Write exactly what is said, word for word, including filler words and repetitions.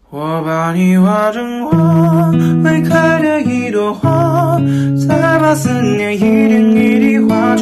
我把你画成花，会开的一朵花，再把思念一点一滴画